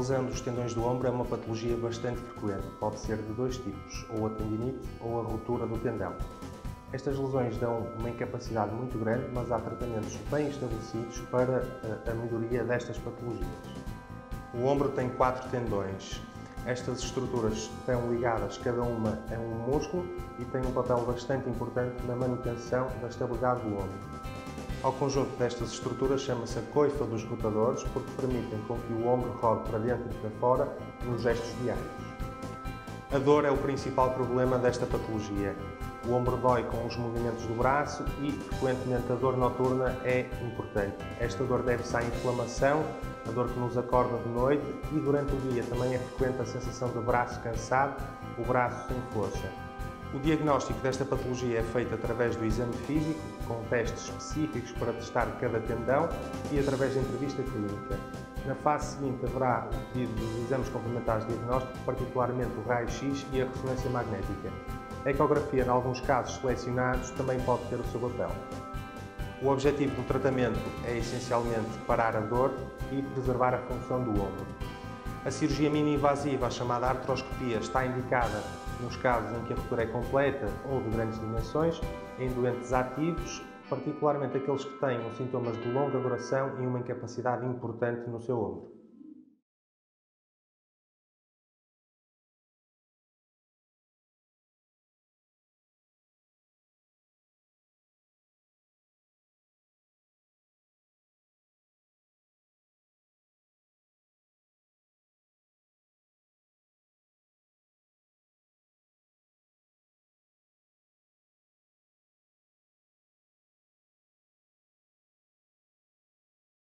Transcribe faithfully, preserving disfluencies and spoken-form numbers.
lesão dos tendões do ombro é uma patologia bastante frequente. Pode ser de dois tipos, ou a tendinite ou a ruptura do tendão. Estas lesões dão uma incapacidade muito grande, mas há tratamentos bem estabelecidos para a melhoria destas patologias. O ombro tem quatro tendões. Estas estruturas estão ligadas cada uma a um músculo e têm um papel bastante importante na manutenção da estabilidade do ombro. Ao conjunto destas estruturas chama-se a coifa dos rotadores, porque permitem com que o ombro rode para dentro e para fora nos gestos diários. A dor é o principal problema desta patologia. O ombro dói com os movimentos do braço e, frequentemente, a dor noturna é importante. Esta dor deve-se à inflamação, a dor que nos acorda de noite, e durante o dia também é frequente a sensação de braço cansado, o braço sem força. O diagnóstico desta patologia é feito através do exame físico, com testes específicos para testar cada tendão e através da entrevista clínica. Na fase seguinte haverá o pedido dos exames complementares de diagnóstico, particularmente o raio-x e a ressonância magnética. A ecografia, em alguns casos selecionados, também pode ter o seu papel. O objetivo do tratamento é essencialmente parar a dor e preservar a função do ombro. A cirurgia mini-invasiva, a chamada artroscopia, está indicada nos casos em que a ruptura é completa ou de grandes dimensões, em doentes ativos, particularmente aqueles que tenham sintomas de longa duração e uma incapacidade importante no seu ombro.